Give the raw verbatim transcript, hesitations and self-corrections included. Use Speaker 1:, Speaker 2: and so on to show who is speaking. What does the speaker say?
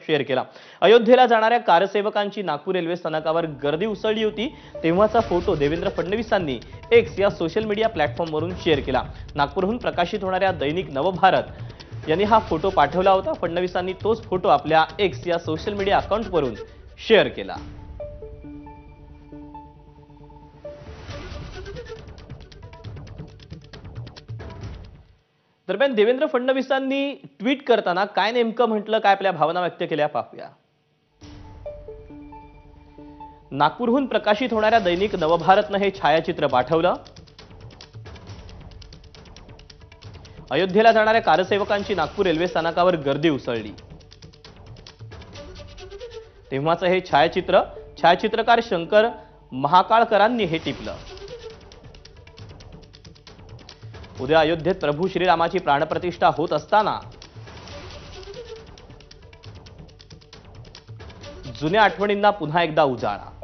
Speaker 1: Share केला। अयोध्येला जाणाऱ्या कारसेवकांची नागपूर रेल्वे स्थानकावर गर्दी उसळली होती तेव्हाचा फोटो देवेंद्र फडणवीसांनी एक्स या सोशल मीडिया प्लॅटफॉर्मवरून शेअर केला। नागपूरहून प्रकाशित होणाऱ्या दैनिक नवभारत यांनी हा फोटो पाठवला होता। फडणवीसांनी तोच फोटो आपल्या एक्स या सोशल मीडिया अकाउंटवरून शेअर केला। दरम्यान देवेंद्र फडणवीसांनी ट्विट करताना काय नेमकं म्हटलं, काय आपल्या भावना व्यक्त केल्या पाहूया। नागपूरहून प्रकाशित होणाऱ्या दैनिक नवभारतनं हे छायाचित्र पाठवलं। अयोध्येला जाणाऱ्या कारसेवकांची नागपूर रेल्वे स्थानकावर गर्दी उसळली तेव्हाचं हे छायाचित्र छायाचित्रकार शंकर महाकाळकरांनी हे टिपलं। उद्या अयोध्येत प्रभू श्रीरामाची प्राणप्रतिष्ठा होत असताना जुन्या आठवणींना पुन्हा एकदा उजाळा।